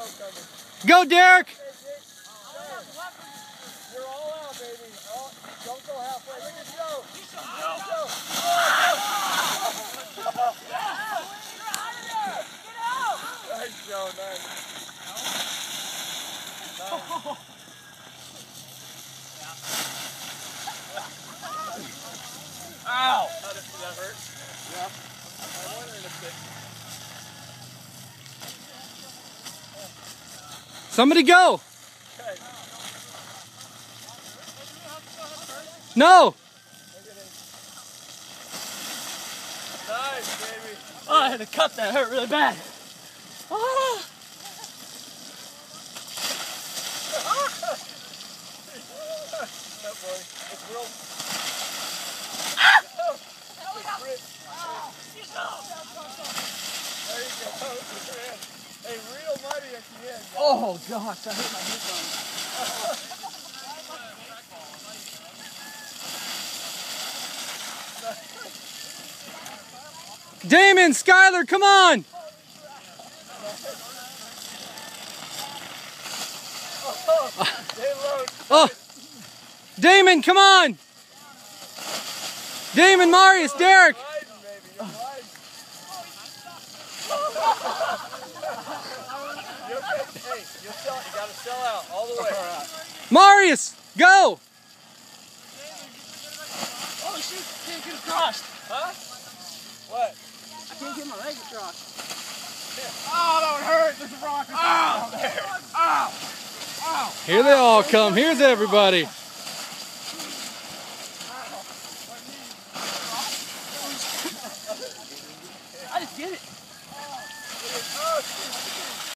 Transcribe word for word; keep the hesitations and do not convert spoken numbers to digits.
Go, Derek! You're all out, baby. Oh, don't go halfway. Look at Joe. Nice, Joe. Nice. Ow! How did that hurt? Yeah. I'm wondering if it... Somebody go! Okay. No! Nice, baby. Oh, I had to cut that. Hurt really bad. Oh. That boy. It's real. There you go. Hey, real muddy at the end. Guys. Oh gosh, I hit my hip bone. Damon, Skylar, come on! Oh, Damon, come on! Damon, Marius, Derek! Hey, you sell, you gotta sell out all the way. Marius, go! Oh shoot, can't get across. Huh? What? I can't get my leg across. Oh, that would hurt. There's a rock down there. Ow! Ow! Here they all come. Here's everybody.